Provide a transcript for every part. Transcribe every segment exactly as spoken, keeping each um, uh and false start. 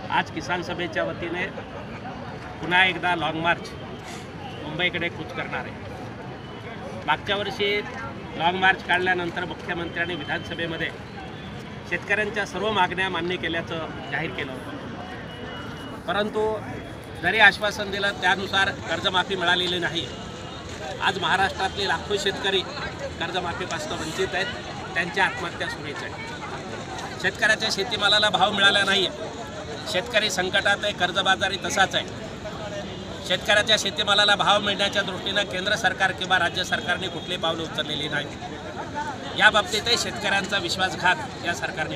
आज किसान सभेच्या वतीने पुन्हा एकदा लॉंग मार्च मुंबईकडे कूच करणार आहे। मागच्या वर्षी लॉंग मार्च काढल्यानंतर मुख्यमंत्र्यांनी विधानसभेमध्ये शेतकऱ्यांच्या सर्व मागण्या मान्य केल्याचं जाहीर केलं होतं, परंतु जरी आश्वासन दिलं त्यानुसार कर्जमाफी मिळालेली नाही। आज महाराष्ट्रातले लाखो शेतकरी कर्जमाफीपासून वंचित आहेत, त्यांच्या आत्महत्या सुरूच आहेत। शेतकऱ्याच्या शेतीमालाला भाव मिळाला नाही, शेतकरी संकटात आहे, कर्जबाजारी तसाच आहे। शेतकऱ्याच्या शेतीमालाला भाव मिळण्याच्या दृष्टीनं केंद्र सरकार किंवा राज्य सरकारने कुठली पावले उचललेली नाही। या बाबतीतही शेतकऱ्यांचा विश्वासघात या सरकारने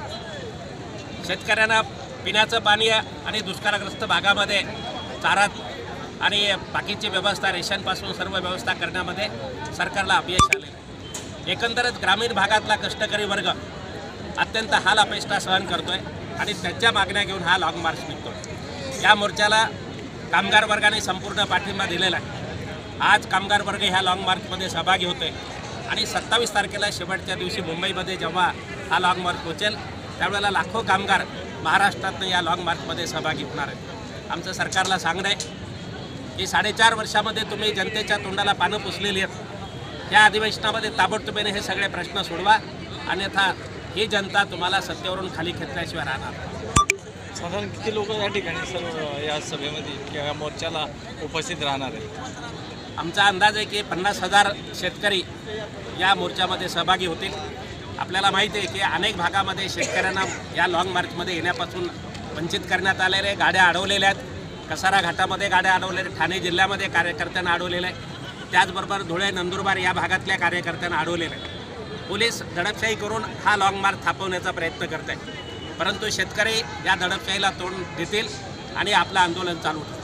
केला। शेतकऱ्यांना पिण्याचं पाणी आणि दुष्काळग्रस्त भागामध्ये चारा आणि बाकीची व्यवस्था रेशनपासून सर्व व्यवस्था करण्यामध्ये सरकारला अपयश आले। एकंदरच ग्रामीण भागातला कष्टकरी वर्ग अत्यंत हाल अपेष्टा सहन करतोय आणि त्यांच्या मागण्या घेऊन हा लॉंग मार्च निघतो। या मोर्चाला कामगार वर्गाने संपूर्ण पाठिंबा दिलेला आहे। आज कामगार वर्ग ह्या लॉंग मार्चमध्ये सहभागी होते आणि सत्तावीस तारखेला शेवटच्या दिवशी मुंबईमध्ये जेव्हा हा लॉंग मार्च पोचेल त्यावेळेला लाखो कामगार महाराष्ट्रातनं या लॉंग मार्चमध्ये सहभागी होणार आहेत। आमचं सरकारला सांगणं आहे की साडेचार वर्षामध्ये तुम्ही जनतेच्या तोंडाला पानं पुसलेली आहेत, या अधिवेशनामध्ये ताबडतोबीने हे सगळे प्रश्न सोडवा, अन्यथा ही जनता तुम्हाला सत्तेवरून खाली खेचल्याशिवाय राहणार। साधारण किती लोक या ठिकाणी सर्व या सभेमध्ये किंवा या मोर्चाला उपस्थित राहणार आहेत? आमचा अंदाज आहे की पन्नास हजार शेतकरी या मोर्चामध्ये सहभागी होतील। आपल्याला माहिती आहे की अनेक भागामध्ये शेतकऱ्यांना या लॉंग मार्चमध्ये येण्यापासून वंचित करण्यात आलेले, गाड्या अडवलेल्या आहेत। कसारा घाटामध्ये गाड्या अडवलेल्या, ठाणे जिल्ह्यामध्ये कार्यकर्त्यांना अडवलेलं आहे, त्याचबरोबर धुळे नंदुरबार या भागातल्या कार्यकर्त्यांना अडवलेलं आहे। पोलीस दडपशाही करून हा लॉंग मार्च थांबवण्याचा प्रयत्न करत आहेत, परंतु शेतकरी या दडपशाहीला तोंड देतील आणि आपलं आंदोलन चालू ठेवतील।